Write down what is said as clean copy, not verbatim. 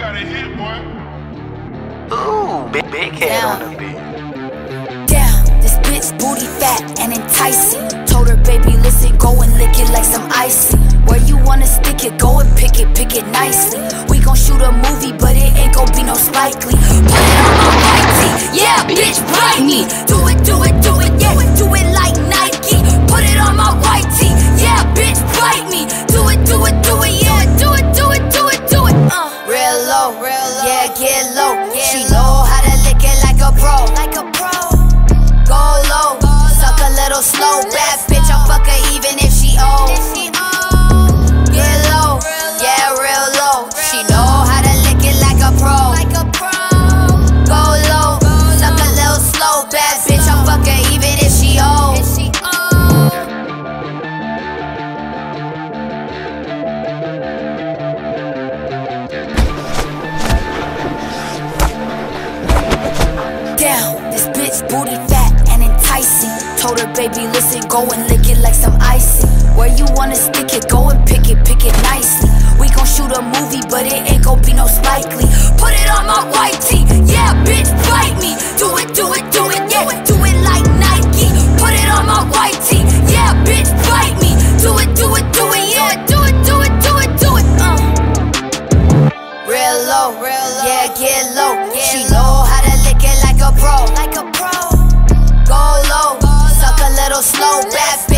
got a hit, boy. Ooh, big head on the beat. Damn, this bitch booty fat and enticing. Told her, baby, listen, go and lick it like some icing. Where you wanna stick it, go and pick it nicely. We gon' shoot a movie, but it ain't gon' be no Spikelee. Put it on my white tee, yeah, bitch, bite me. Do it, yeah, do it like Nike. Put it on my white tee, yeah, bitch, bite me. Do it, yeah, do it. Real low, yeah, get low. She know how to lick it like a pro. Go low, suck a little slow. Bad bitch, I'll fuck her even if she old. Get low, yeah, real low. She know how to lick it like a pro. Go low, suck a little slow. Bad bitch, I'll fuck her even if she old. Damn, this bitch booty fat and enticing. Told her, baby, listen, go and lick it like some icing. Where you wanna stick it, go and pick it nicely. We gon' shoot a movie, but it ain't gon' be no Spikelee. Put it on my white tee, yeah, bitch, bite me. Do it, yeah, do it like Nike. Put it on my white tee, yeah, bitch, bite me. Do it, yeah, do it. Real low, yeah, get low. She know how to lick it like a pro. Go low, suck a little slow. Bad